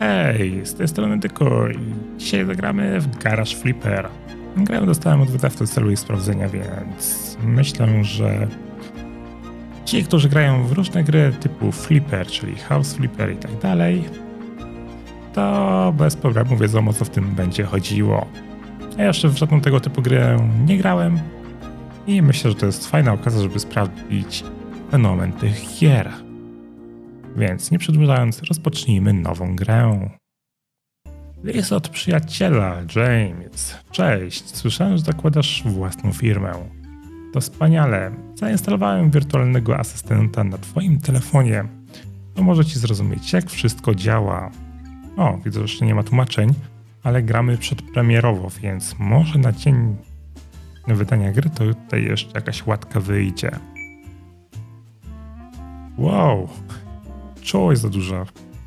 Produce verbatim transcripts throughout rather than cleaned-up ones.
Hej, z tej strony Dyko i dzisiaj zagramy w Garage Flipper. Grę dostałem od wydawcy w celu jej sprawdzenia, więc myślę, że ci, którzy grają w różne gry typu Flipper, czyli House Flipper i tak dalej, to bez problemu wiedzą, o co w tym będzie chodziło. Ja jeszcze w żadną tego typu grę nie grałem i myślę, że to jest fajna okazja, żeby sprawdzić fenomen tych gier. Więc nie przedłużając, rozpocznijmy nową grę. List od przyjaciela, James. Cześć, słyszałem, że zakładasz własną firmę. To wspaniale. Zainstalowałem wirtualnego asystenta na twoim telefonie. Pomoże ci zrozumieć, jak wszystko działa. O, widzę, że jeszcze nie ma tłumaczeń, ale gramy przedpremierowo, więc może na dzień wydania gry to tutaj jeszcze jakaś łatka wyjdzie. Wow, czoło jest za duża.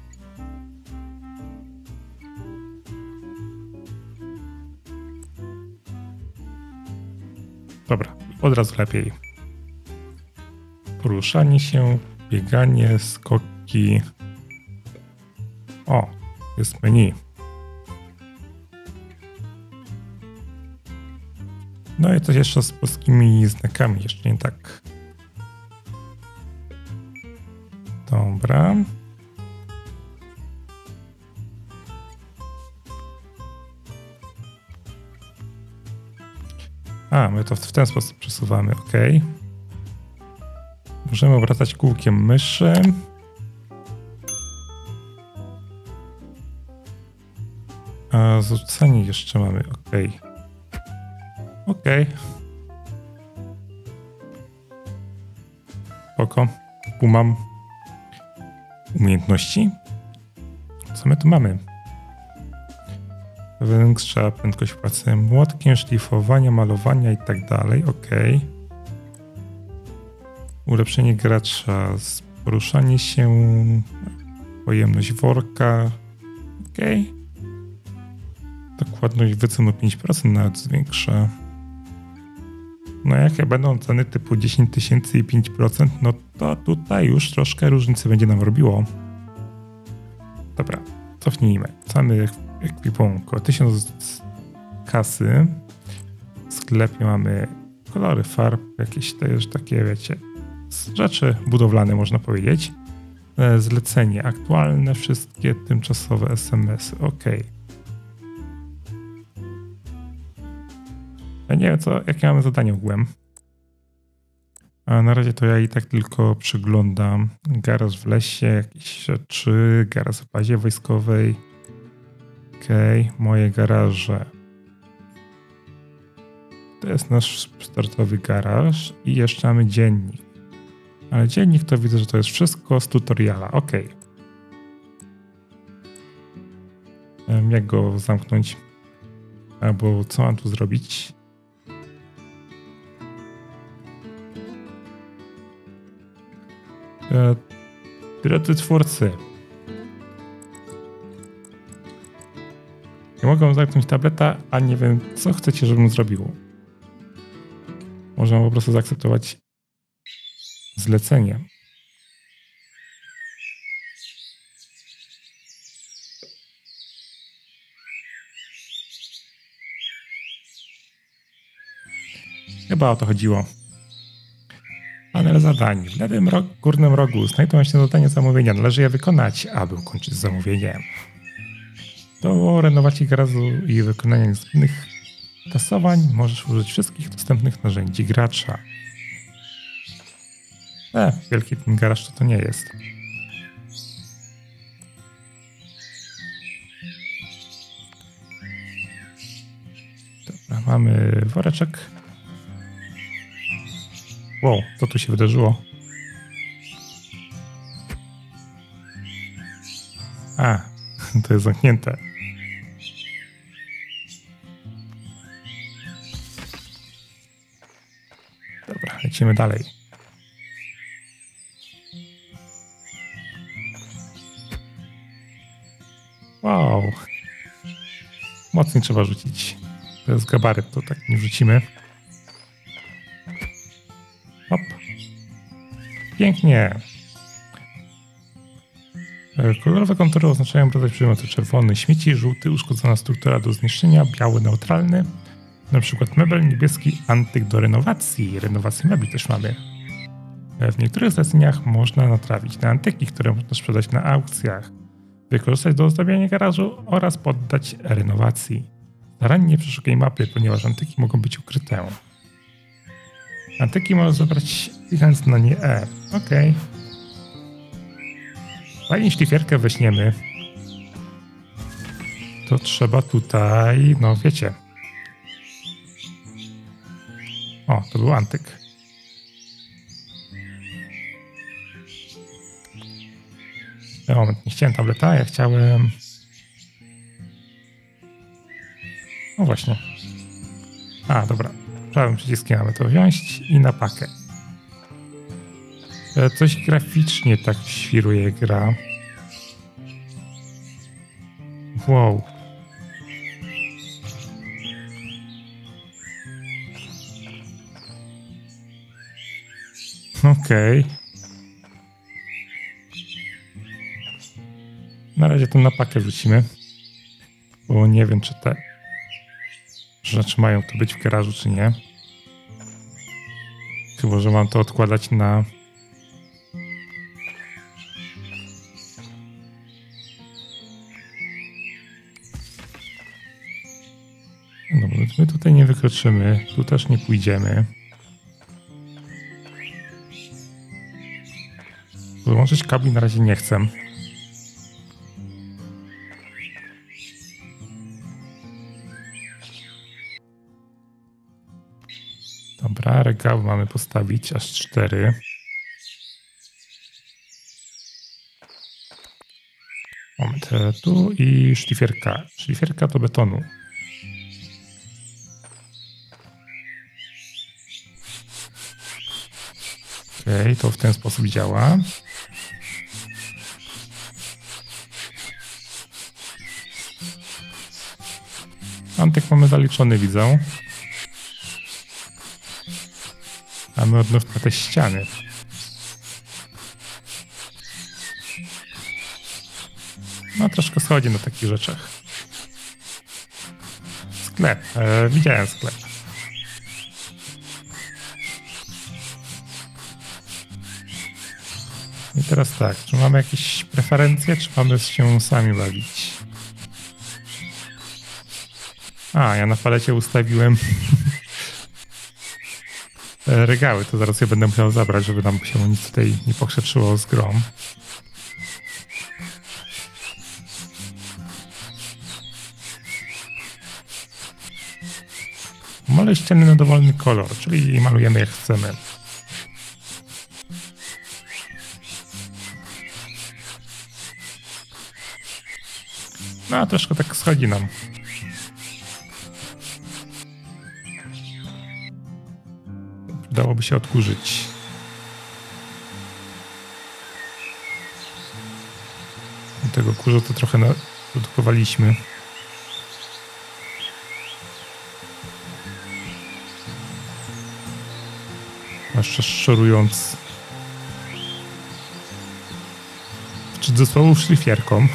Dobra, od razu lepiej. Poruszanie się, bieganie, skoki. O, jest menu. No i coś jeszcze z polskimi znakami, jeszcze nie tak. Dobra. A, my to w ten sposób przesuwamy, ok. Możemy obracać kółkiem myszy. A zrzucanie jeszcze mamy, ok. Ok. Spoko. Tu mam umiejętności. Co my tu mamy? Większa prędkość pracy młotkiem, szlifowania, malowania i tak dalej. Ok. Ulepszenie gracza, poruszanie się, pojemność worka. Ok. Dokładność wycen o pięć procent nawet zwiększa. No jakie będą ceny typu dziesięć tysięcy i pięć procent, no to tutaj już troszkę różnicy będzie nam robiło. Dobra, cofnijmy. Samy ekwipunku. tysiąc kasy. W sklepie mamy kolory farb, jakieś też takie, wiecie, rzeczy budowlane, można powiedzieć. Zlecenie aktualne, wszystkie tymczasowe es em esy. Ok. Ja nie wiem, co, jakie mamy zadanie ogółem. A na razie to ja i tak tylko przyglądam. Garaż w lesie, jakieś rzeczy, garaż w bazie wojskowej. Okej, okay, moje garaże. To jest nasz startowy garaż i jeszcze mamy dziennik. Ale dziennik to widzę, że to jest wszystko z tutoriala. Ok. Jak go zamknąć? Albo co mam tu zrobić? Drodzy twórcy, nie mogę zamknąć tableta, a nie wiem, co chcecie, żebym zrobił. Można po prostu zaakceptować zlecenie. Chyba o to chodziło. Panel zadań. W lewym ro- górnym rogu znajdują się zadania zamówienia. Należy je wykonać, aby ukończyć zamówienie. Do renowacji garażu i wykonania niezbędnych tasowań możesz użyć wszystkich dostępnych narzędzi gracza. E, wielki ten garaż to, to nie jest. Dobra, mamy woreczek. Wow, co tu się wydarzyło? A, to jest zamknięte. Dobra, lecimy dalej. Wow. Mocniej trzeba rzucić. To jest gabaryt, to tak nie wrzucimy. Hop. Pięknie. Kolorowe kontury oznaczają rodzaj przedmiotu: czerwony śmieci, żółty uszkodzona struktura do zniszczenia, biały neutralny. Na przykład mebel, niebieski antyk do renowacji. Renowację mebli też mamy. W niektórych zleceniach można natrafić na antyki, które można sprzedać na aukcjach, wykorzystać do ozdabiania garażu oraz poddać renowacji. Starannie przeszukaj mapy, ponieważ antyki mogą być ukryte. Antyki można zabrać klikając na nie E. Okej. Fajnie szlifierkę weźmiemy. To trzeba tutaj, no wiecie. O, to był antyk. Moment, nie chciałem tableta, ja chciałem... No właśnie. A, dobra. Prawym przyciskiem mamy to wziąć i na pakę. Coś graficznie tak świruje gra. Wow. Okej. Okay. Na razie to na pakę wrzucimy. Bo nie wiem, czy te rzeczy mają tu być w garażu, czy nie. Chyba że mam to odkładać na... No, my tutaj nie wykroczymy, tu też nie pójdziemy. Wyłączyć kabli na razie nie chcę. Dobra, regał mamy postawić aż cztery. Moment, tu i szlifierka. Szlifierka do betonu. Okej, okay, to w ten sposób działa. Antyk mamy zaliczony, widzę. Mamy odnów na te ściany. No troszkę schodzi na takich rzeczach. Sklep. E, widziałem sklep. I teraz tak, czy mamy jakieś preferencje, czy mamy się sami bawić? A, ja na palecie ustawiłem regały, to zaraz je będę musiał zabrać, żeby nam się nic tutaj nie pokrzeczyło z grą. Malej ściany na dowolny kolor, czyli malujemy jak chcemy. No a troszkę tak schodzi nam. Dałoby się odkurzyć. Tego kurzu to trochę produkowaliśmy. Jeszcze szorując w cudzysłowie szlifierką.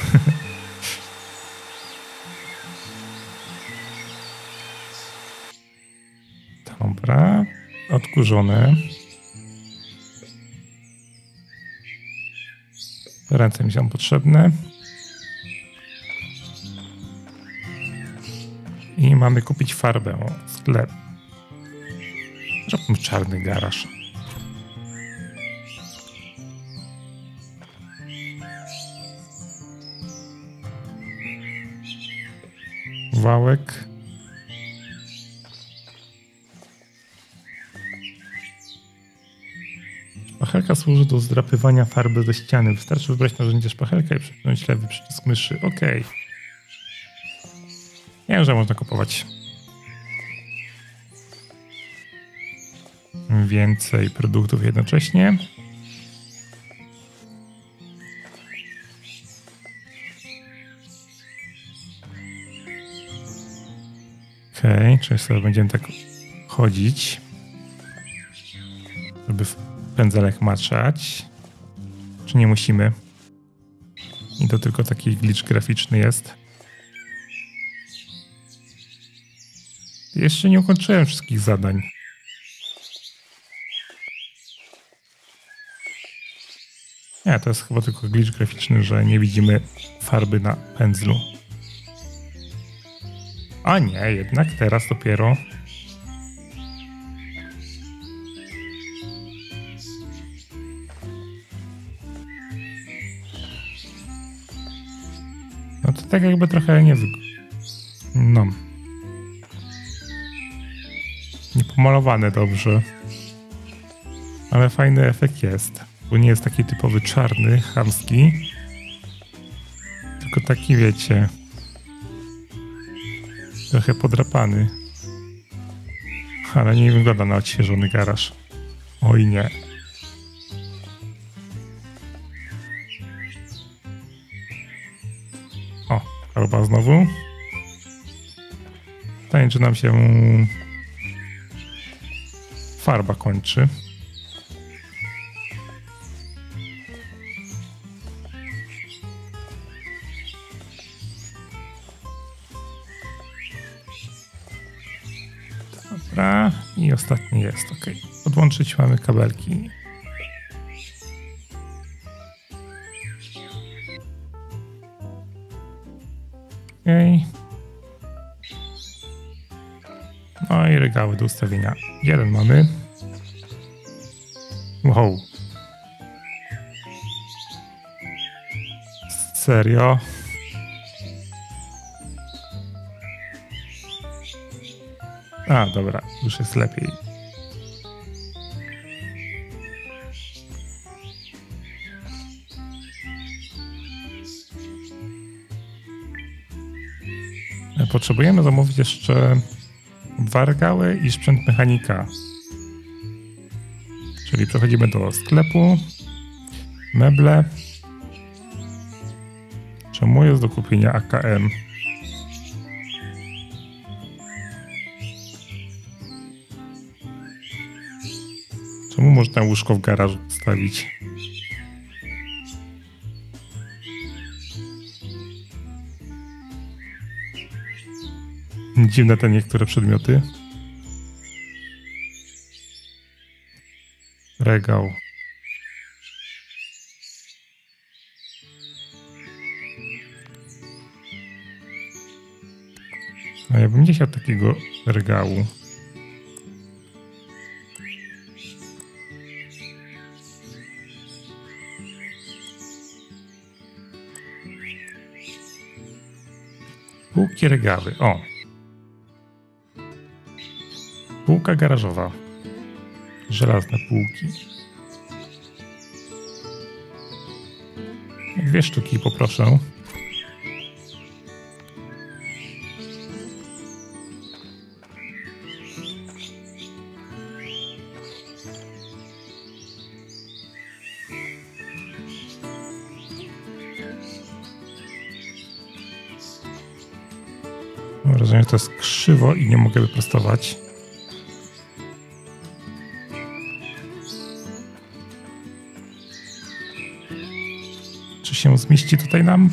Dobra. Odkurzone. Ręce mi są potrzebne. I mamy kupić farbę. Sklep. Zróbmy czarny garaż. Wałek. Szpachelka służy do zdrapywania farby ze ściany. Wystarczy wybrać narzędzie szpachelka i przypomnieć lewy przycisk myszy. OK. Nie wiem, że można kupować więcej produktów jednocześnie. OK, czyli sobie będziemy tak chodzić, żeby pędzelek maczać. Czy nie musimy? I to tylko taki glitch graficzny jest. Jeszcze nie ukończyłem wszystkich zadań. Nie, to jest chyba tylko glitch graficzny, że nie widzimy farby na pędzlu. A nie, jednak teraz dopiero. No to tak jakby trochę nie wy... No. Nie pomalowane dobrze. Ale fajny efekt jest. Bo nie jest taki typowy czarny, chamski. Tylko taki, wiecie... Trochę podrapany. Ale nie wygląda na odświeżony garaż. Oj nie. O, farba znowu. Pytanie, czy nam się farba kończy. Dobra, i ostatni jest, ok. Podłączyć mamy kabelki. Ok. No i regały do ustawienia. Jeden mamy. Wow. Serio? A, dobra, już jest lepiej. Potrzebujemy zamówić jeszcze dwa regały i sprzęt mechanika. Czyli przechodzimy do sklepu, meble. Czemu jest do kupienia A K M? Czemu można łóżko w garażu postawić? Dziwne te niektóre przedmioty. Regał. A ja bym nie chciał takiego regału. Półki, regały. O. Półka garażowa. Żelazne półki. Dwie sztuki poproszę. Rozumiem, że to jest krzywo i nie mogę wyprostować. Czy się zmieści tutaj nam?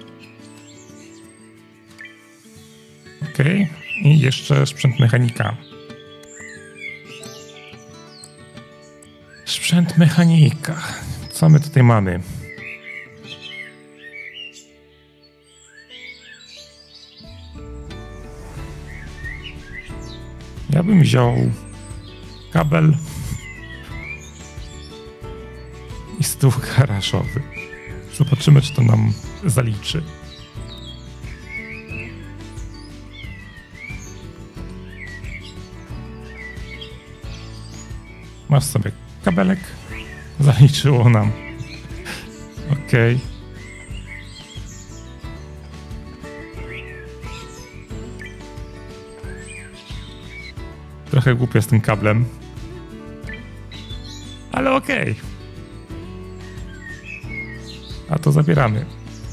Ok. I jeszcze sprzęt mechanika. Sprzęt mechanika. Co my tutaj mamy? Ja bym wziął kabel i stół garażowy. Zobaczymy, czy to nam zaliczy. Masz sobie kabelek. Zaliczyło nam. Ok. Trochę głupio z tym kablem. Ale okej. Okay. A to zabieramy.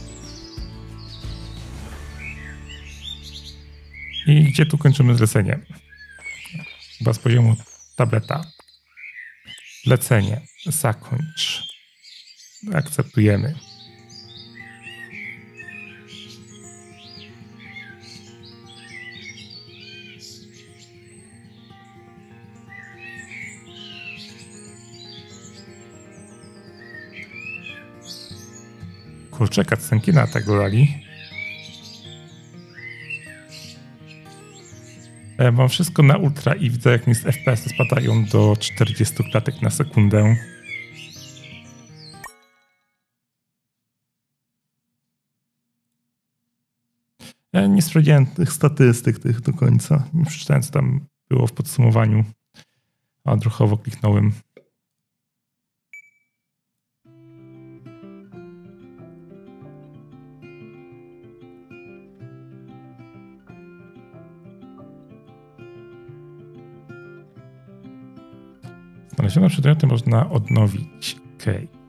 I gdzie tu kończymy zlecenie? Chyba z poziomu tableta. Zlecenie. Zakończ. Akceptujemy. Kurczę, cutscenki na tak dodali. Ja mam wszystko na ultra i widzę, jak mi z F P S spadają do czterdziestu klatek na sekundę. Ja nie sprawdziłem tych statystyk tych do końca. Nie przeczytałem, co tam było w podsumowaniu. A odruchowo kliknąłem. Znalezione przedmioty można odnowić. Okej. Okay.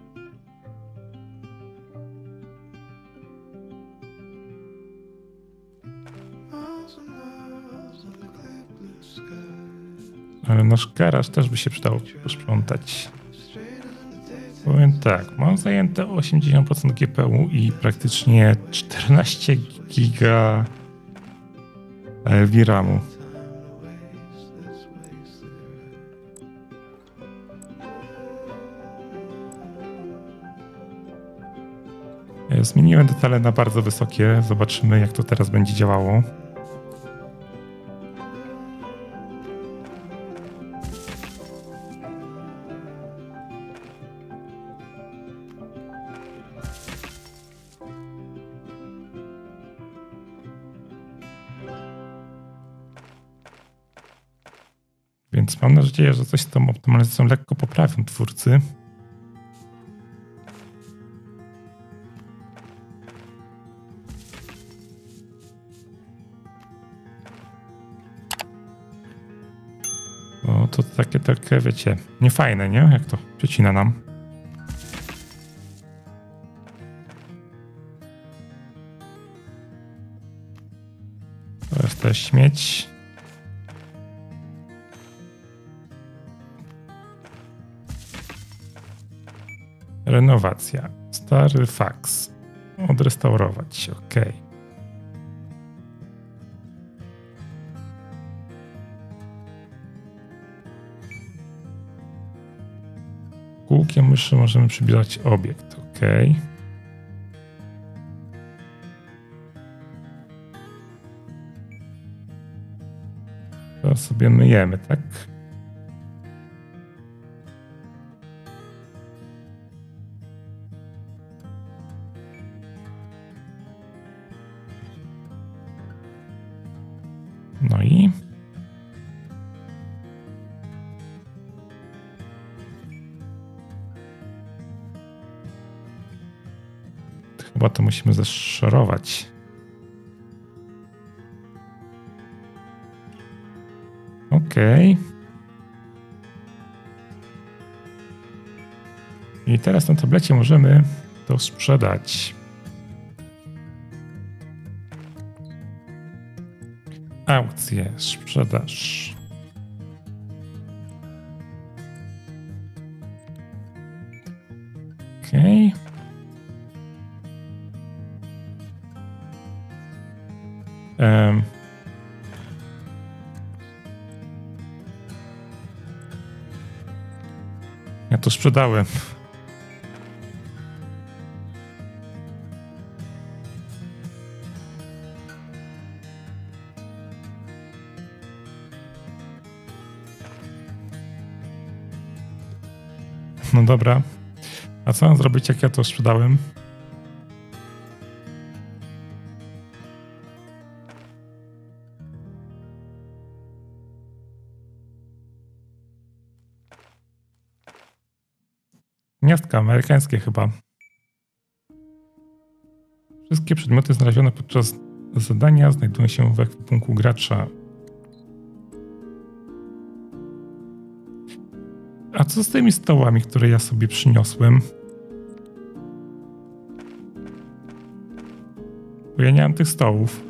Ale nasz garaż też by się przydało posprzątać. Powiem tak, mam zajęte osiemdziesiąt procent G P U i praktycznie czternaście giga V RAMu. Zmieniłem detale na bardzo wysokie. Zobaczymy, jak to teraz będzie działało. Więc mam nadzieję, że coś z tą optymalizacją lekko poprawią twórcy. Bo to takie, takie, wiecie, niefajne, nie? Jak to przecina nam. To jest też śmieć. Renowacja. Stary faks. Odrestaurować. OK. Kółkiem myszy możemy przybliżać obiekt. OK. To sobie myjemy, tak? No i chyba to musimy zaszorować. Okej. Okay. I teraz na tablecie możemy to sprzedać. Aukcje, sprzedaż. Okej. Okay. Um. Ja to sprzedałem. No dobra. A co mam zrobić, jak ja to sprzedałem? Gniazdka amerykańskie chyba. Wszystkie przedmioty znalezione podczas zadania znajdują się w ekwipunku gracza. A co z tymi stołami, które ja sobie przyniosłem? Bo ja nie mam tych stołów.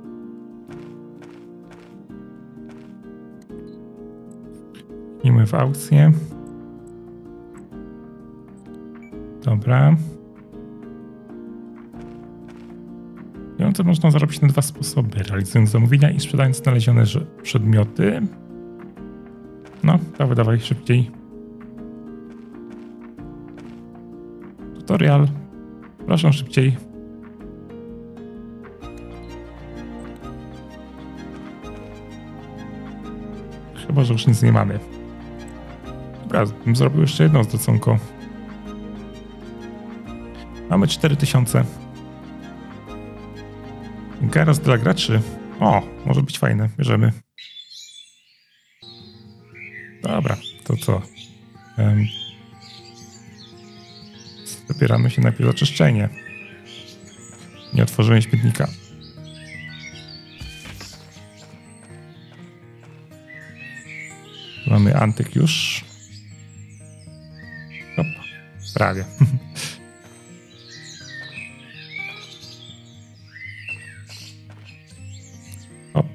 Idziemy w aukcję. Dobra. Pieniądze można zarobić na dwa sposoby. Realizując zamówienia i sprzedając znalezione przedmioty. No, dawaj, dawaj, szybciej. Tutorial. Proszę szybciej. Chyba, że już nic nie mamy. Dobra, bym zrobił jeszcze jedno zleconko. Mamy cztery tysiące. Garaż dla graczy. O, może być fajne. Bierzemy. Dobra, to co? Um, Zabieramy się najpierw za czyszczenie. Nie otworzyłem śmietnika. Mamy antyk już. Hop, prawie. Hop.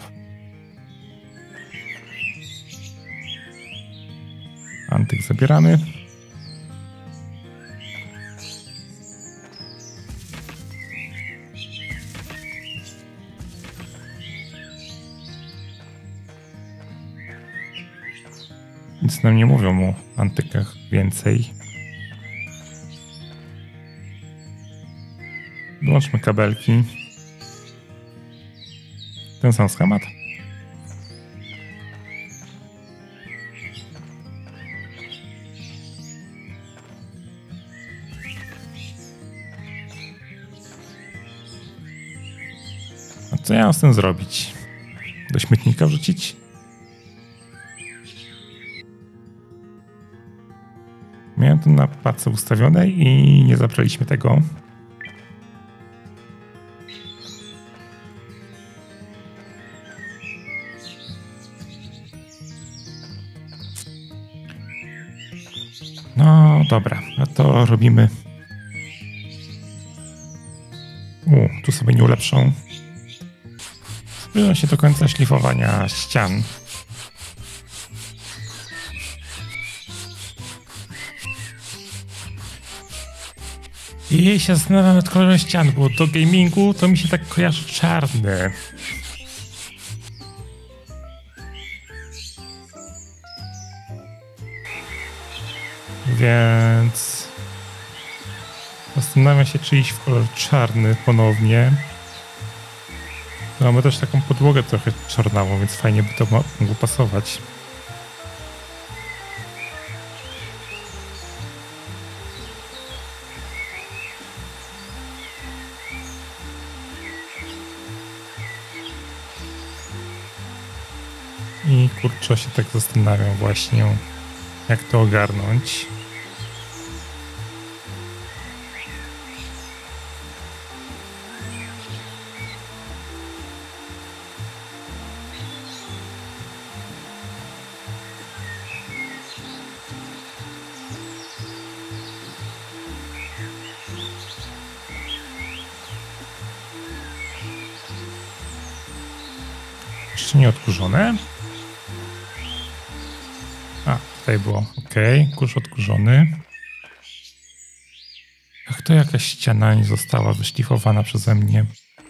Antyk zabieramy. Nic nam nie mówią o antykach więcej. Włączmy kabelki. Ten sam schemat. A co ja mam z tym zrobić? Do śmietnika wrzucić? Miałem to na pace ustawionej i nie zabraliśmy tego. No dobra, no to robimy. U, tu sobie nie ulepszą. Zbliżam się do końca szlifowania ścian. I jej się zastanawiam nad kolorem ścian, bo do gamingu to mi się tak kojarzy czarny. Więc zastanawiam się, czy iść w kolor czarny ponownie. Mamy też taką podłogę trochę czarnawą, więc fajnie by to mogło pasować. I kurczę, się tak zastanawiam właśnie, jak to ogarnąć. Jeszcze nie odkurzone. A, tutaj było. Ok, kurz odkurzony. Jak to jakaś ściana nie została wyszlifowana przeze mnie?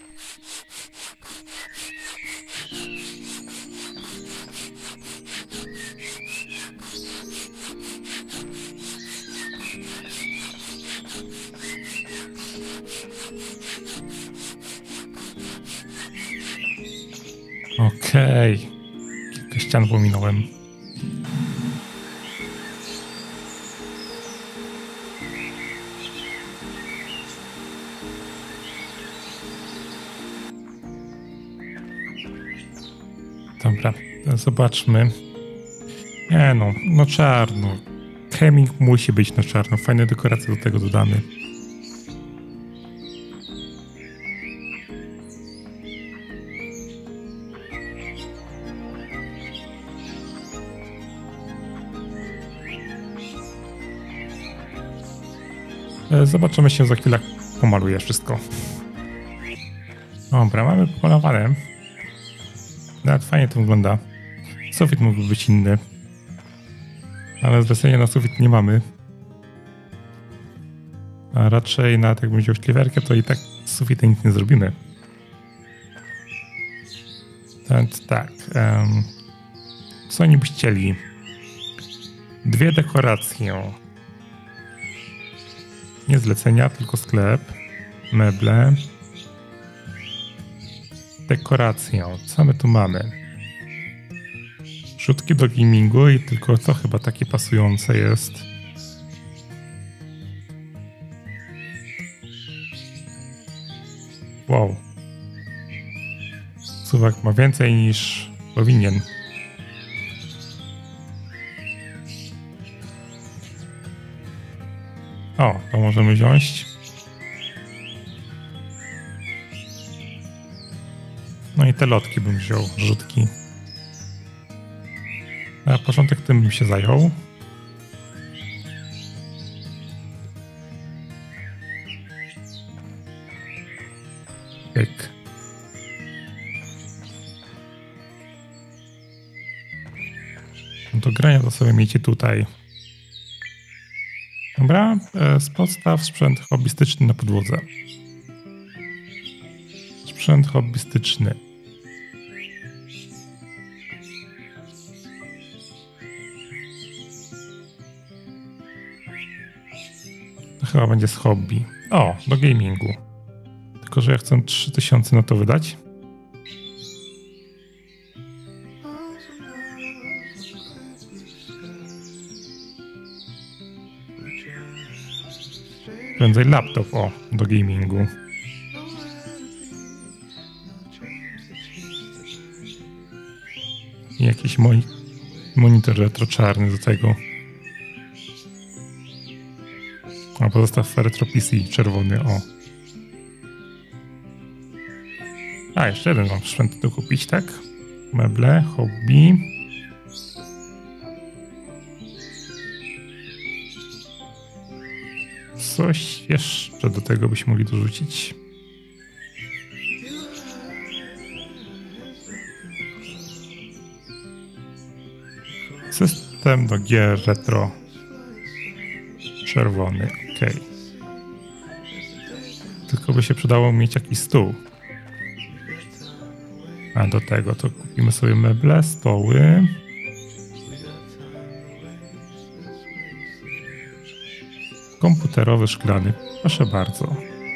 Okej. Okay. Kilka ścian pominąłem. Dobra, zobaczmy. Nie no, no czarno. Chemik musi być na czarno. Fajne dekoracje do tego dodamy. Zobaczymy się za chwilę, jak pomaluję wszystko. Dobra, mamy pomalowane. Nawet fajnie to wygląda. Sufit mógłby być inny. Ale zlecenia na sufit nie mamy. A raczej nawet jakbym wziął szkliwerkę, to i tak z sufitem nic nie zrobimy. Więc tak. Um, co oni by chcieli? Dwie dekoracje. Nie zlecenia, tylko sklep. meble. Dekoracje. Co my tu mamy? Rzutki do gamingu i tylko to chyba takie pasujące jest. Wow. Suwak ma więcej niż powinien. O, to możemy wziąć. No i te lotki bym wziął, rzutki. A na początek tym bym się zajął. Pyk. No do grania to sobie miejcie tutaj. Dobra, z podstaw sprzęt hobbystyczny na podłodze. Sprzęt hobbystyczny. To chyba będzie z hobby. O, do gamingu. Tylko że ja chcę trzy tysiące na to wydać. Prędzej laptop, o, do gamingu. I jakiś moi monitor retro czarny do tego. A pozostaw retro P C czerwony, o. A, jeszcze jeden mam sprzęt do kupić, tak? Meble, hobby. Coś jeszcze do tego byśmy mogli dorzucić. System do gier retro. Czerwony, ok. Tylko by się przydało mieć jakiś stół. A do tego to kupimy sobie meble, stoły. Komputerowy, szklany. Proszę bardzo.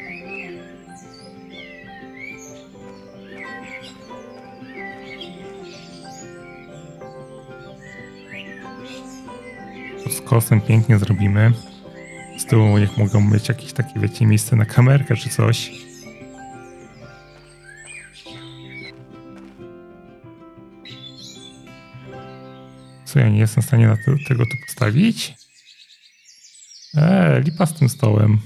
Z kosem pięknie zrobimy. Z tyłu niech mogą mieć jakieś takie, wiecie, miejsce na kamerkę czy coś. Co, ja nie jestem w stanie na te, tego tu postawić? Eee, lipa z tym stołem.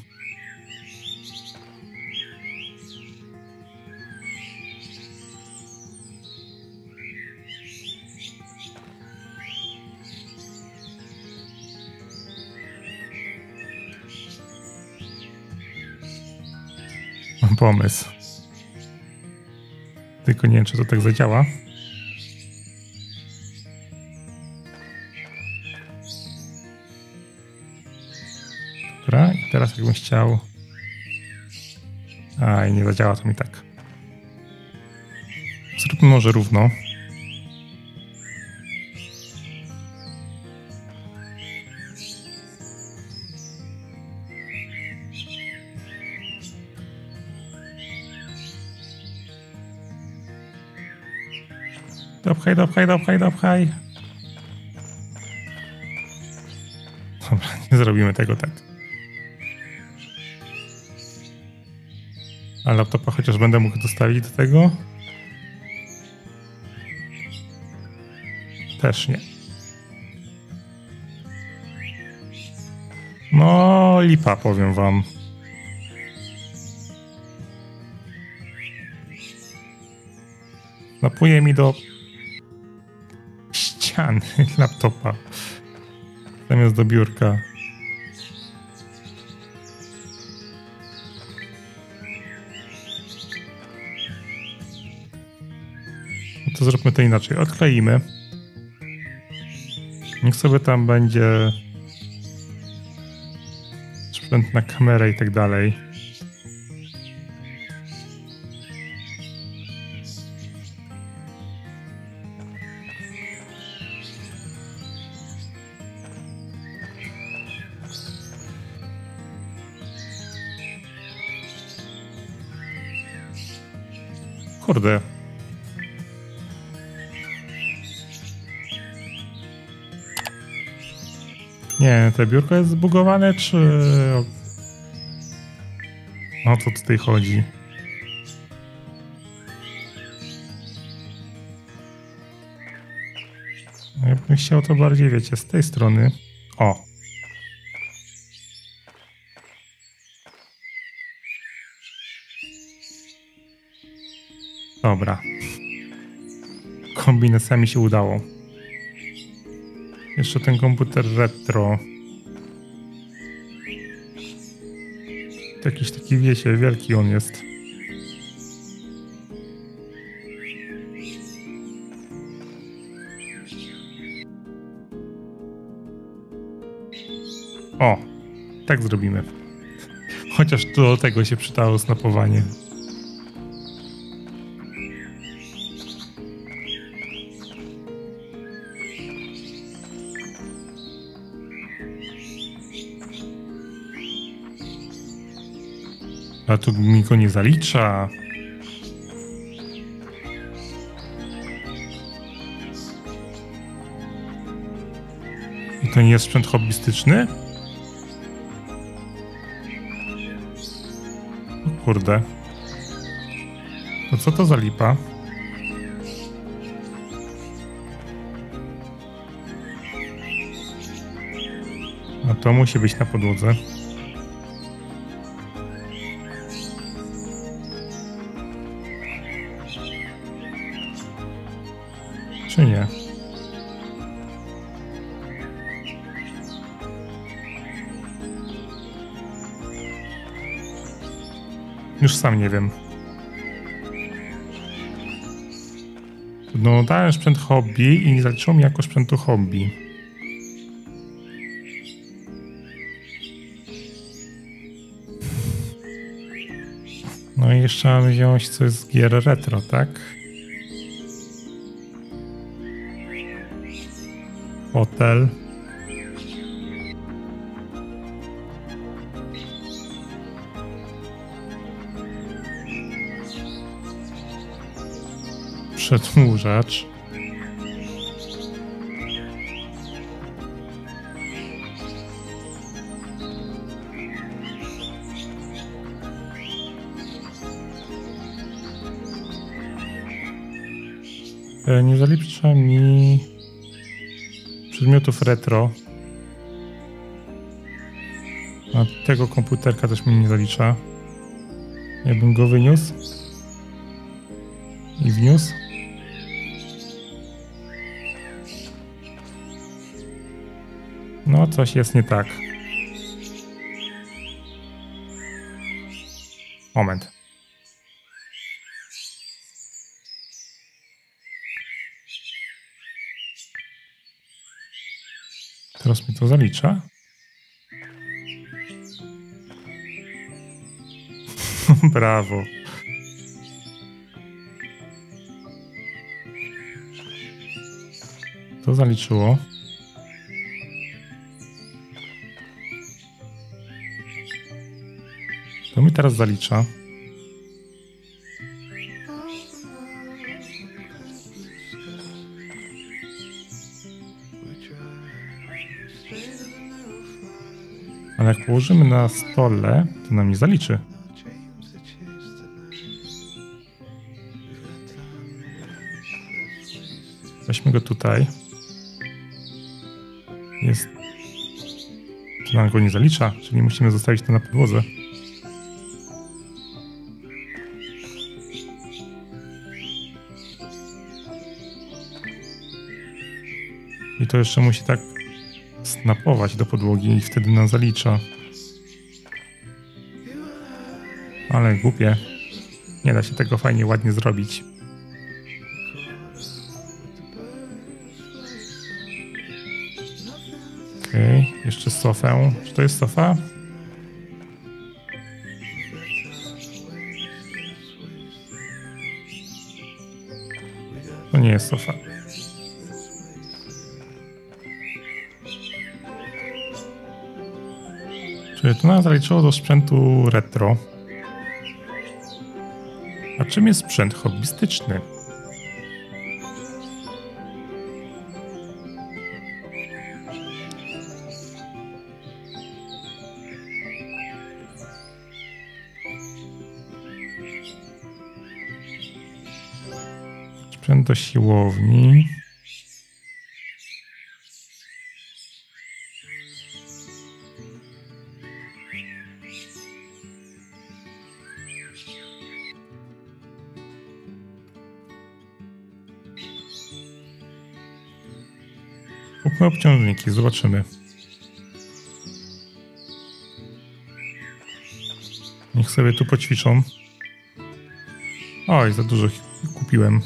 Mam pomysł. Tylko nie wiem, czy to tak zadziała. Dobra, i teraz jakbym chciał... A, i nie zadziała to mi tak. Zróbmy może równo. Dopchaj, dopchaj, dopchaj, dopchaj. Dobra, nie zrobimy tego tak. A laptopa chociaż będę mógł dostawić do tego? Też nie. No, lipa, powiem wam. Napuje mi do ściany laptopa zamiast do biurka. No to zróbmy to inaczej. Odkleimy. Niech sobie tam będzie sprzęt na kamerę i tak dalej. kurde. Nie, to biurko jest zbugowane, czy... O co tutaj chodzi? Ja bym chciał to bardziej, wiecie, z tej strony. O! Dobra. Kombinacjami się udało. Jeszcze ten komputer retro. To jakiś taki, wiecie, wielki on jest. O, tak zrobimy. Chociaż do tego się przydało snapowanie. A tu mi go nie zalicza. I to nie jest sprzęt hobbystyczny? O kurde. To co to za lipa? A to musi być na podłodze. Czy nie? Już sam nie wiem. No dałem sprzęt hobby i nie zaliczyło mi jako sprzętu hobby. No i jeszcze mamy wziąć coś z gier retro, tak? Hotel. Przedłużacz. E, nie zalicza mi przedmiotów retro. A tego komputerka też mi nie zalicza. Ja bym go wyniósł. I wniósł. No, coś jest nie tak. Moment. Teraz mi to zalicza. Brawo. To zaliczyło. To mi teraz zalicza. Ale jak położymy na stole, to nam nie zaliczy. Weźmy go tutaj. Jest. To nam go nie zalicza, czyli musimy zostawić to na podłodze. I to jeszcze musi tak snapować do podłogi i wtedy nam zalicza. Ale głupie. Nie da się tego fajnie, ładnie zrobić. Okej, okay, jeszcze sofę. Czy to jest sofa? To nie jest sofa. Czyli to nam zaliczyło do sprzętu retro. A czym jest sprzęt hobbystyczny? Sprzęt do siłowni. Kupmy obciążniki, zobaczymy. Niech sobie tu poćwiczą. Oj, za dużo ich kupiłem.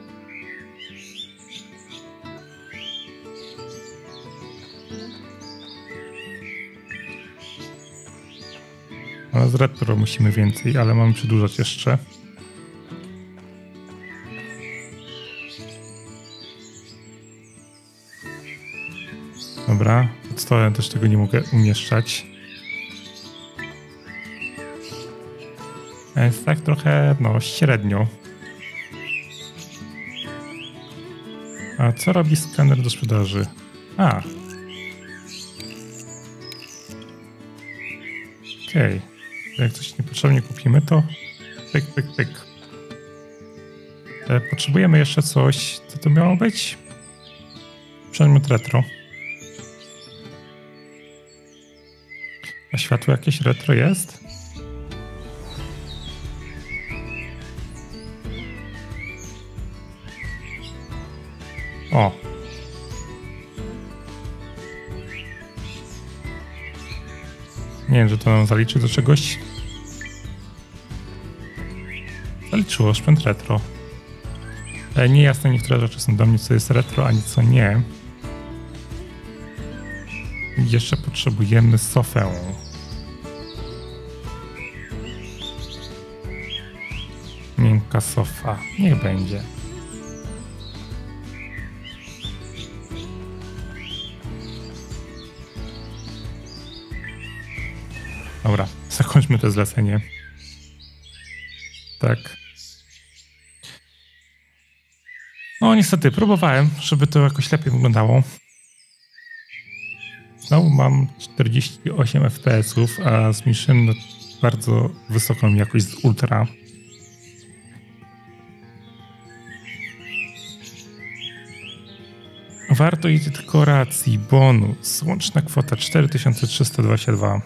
Ale z retro musimy więcej, ale mamy przedłużać jeszcze. Dobra, pod stołem też tego nie mogę umieszczać. Jest tak trochę, no, średnio. A co robi skaner do sprzedaży? A. Okej. Okay. Jak coś niepotrzebnie kupimy, to pyk, pyk, pyk. E, potrzebujemy jeszcze coś. Co to miało być? Przedmiot retro. A światło jakieś retro jest? O! Nie wiem, że to nam zaliczy do czegoś. Zaliczyło sprzęt retro. E, niejasne niektóre rzeczy są do mnie, co jest retro, ani co nie. Jeszcze potrzebujemy sofę. Miękka sofa. Niech będzie. Dobra, zakończmy to zlecenie. Tak. No niestety, próbowałem, żeby to jakoś lepiej wyglądało. Znowu mam czterdzieści osiem F P S ów, a zmniejszyłem na bardzo wysoką jakość z ultra. Wartość dekoracji, bonus, łączna kwota cztery tysiące trzysta dwadzieścia dwa.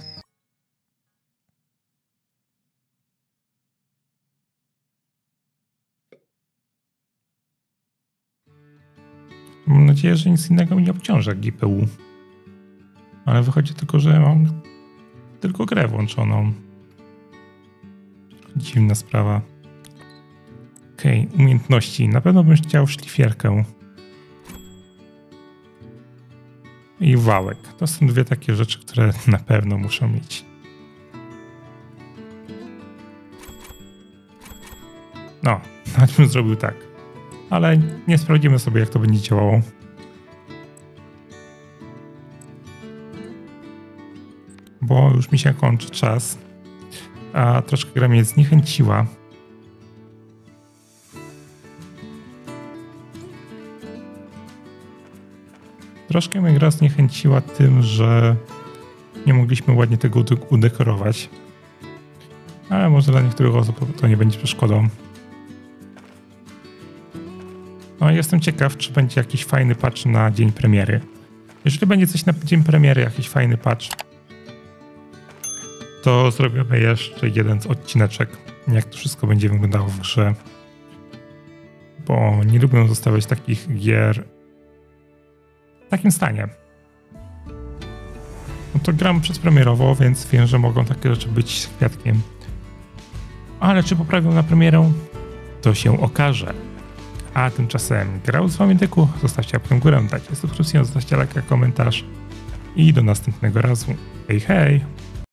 Mam nadzieję, że nic innego mi nie obciąża jak G P U. Ale wychodzi tylko, że mam tylko grę włączoną. Dziwna sprawa. Okej, okay, umiejętności. Na pewno bym chciał szlifierkę. I wałek. To są dwie takie rzeczy, które na pewno muszą mieć. No, nawet bym zrobił tak. Ale nie sprawdzimy sobie, jak to będzie działało. Bo już mi się kończy czas. A troszkę gra mnie zniechęciła. Troszkę mnie gra zniechęciła tym, że nie mogliśmy ładnie tego udekorować. Ale może dla niektórych osób to nie będzie przeszkodą. No jestem ciekaw, czy będzie jakiś fajny patch na dzień premiery. Jeżeli będzie coś na dzień premiery, jakiś fajny patch, to zrobimy jeszcze jeden odcineczek, jak to wszystko będzie wyglądało w grze. Bo nie lubię zostawiać takich gier w takim stanie. No to gram przedpremierowo, więc wiem, że mogą takie rzeczy być z kwiatkiem. Ale czy poprawią na premierę? To się okaże. A tymczasem grał z wami Dyku, zostawcie łapkę w górę, dajcie subskrypcję, zostawcie lajka, komentarz i do następnego razu. Hej, hej!